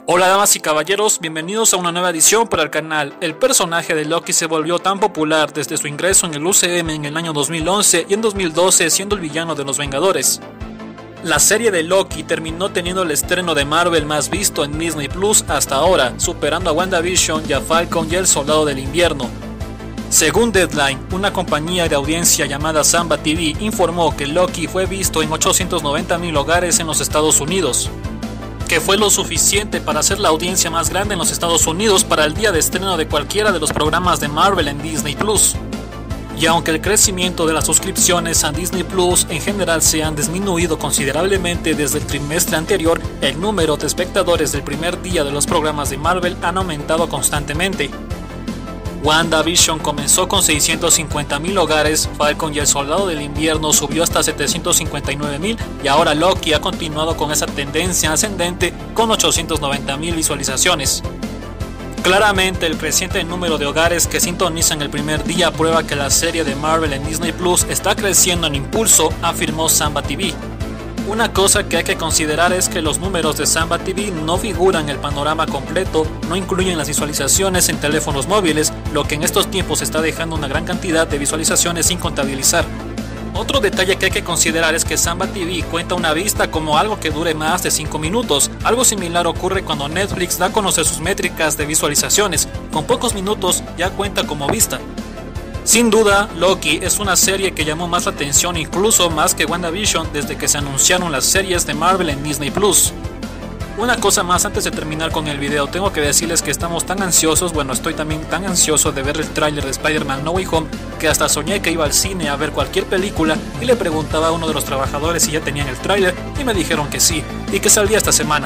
Hola damas y caballeros, bienvenidos a una nueva edición para el canal. El personaje de Loki se volvió tan popular desde su ingreso en el UCM en el año 2011 y en 2012 siendo el villano de los Vengadores. La serie de Loki terminó teniendo el estreno de Marvel más visto en Disney Plus hasta ahora, superando a WandaVision y a Falcon y el Soldado del Invierno. Según Deadline, una compañía de audiencia llamada Samba TV informó que Loki fue visto en 890,000 hogares en los Estados Unidos, que fue lo suficiente para ser la audiencia más grande en los Estados Unidos para el día de estreno de cualquiera de los programas de Marvel en Disney Plus. Y aunque el crecimiento de las suscripciones a Disney Plus en general se han disminuido considerablemente desde el trimestre anterior, el número de espectadores del primer día de los programas de Marvel han aumentado constantemente. WandaVision comenzó con 650,000 hogares, Falcon y el Soldado del Invierno subió hasta 759,000 y ahora Loki ha continuado con esa tendencia ascendente con 890,000 visualizaciones. Claramente el creciente número de hogares que sintonizan el primer día prueba que la serie de Marvel en Disney Plus está creciendo en impulso, afirmó Samba TV. Una cosa que hay que considerar es que los números de Samba TV no figuran en el panorama completo, no incluyen las visualizaciones en teléfonos móviles, lo que en estos tiempos está dejando una gran cantidad de visualizaciones sin contabilizar. Otro detalle que hay que considerar es que Samba TV cuenta una vista como algo que dure más de 5 minutos. Algo similar ocurre cuando Netflix da a conocer sus métricas de visualizaciones, con pocos minutos ya cuenta como vista. Sin duda, Loki es una serie que llamó más la atención, incluso más que WandaVision, desde que se anunciaron las series de Marvel en Disney Plus. Una cosa más antes de terminar con el video, tengo que decirles que estamos tan ansiosos, bueno, estoy también tan ansioso de ver el tráiler de Spider-Man No Way Home, que hasta soñé que iba al cine a ver cualquier película y le preguntaba a uno de los trabajadores si ya tenían el tráiler y me dijeron que sí, y que saldría esta semana.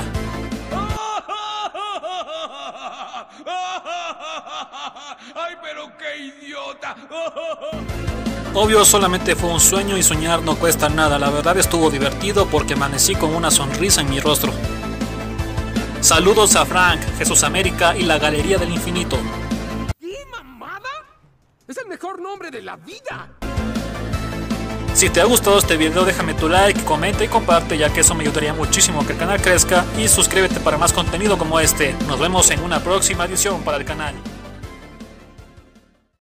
¡Ay, pero qué idiota! Obvio, solamente fue un sueño y soñar no cuesta nada. La verdad estuvo divertido porque amanecí con una sonrisa en mi rostro. Saludos a Frank, Jesús América y la Galería del Infinito. ¿Qué mamada? ¡Es el mejor nombre de la vida! Si te ha gustado este video, déjame tu like, comenta y comparte, ya que eso me ayudaría muchísimo a que el canal crezca, y suscríbete para más contenido como este. Nos vemos en una próxima edición para el canal.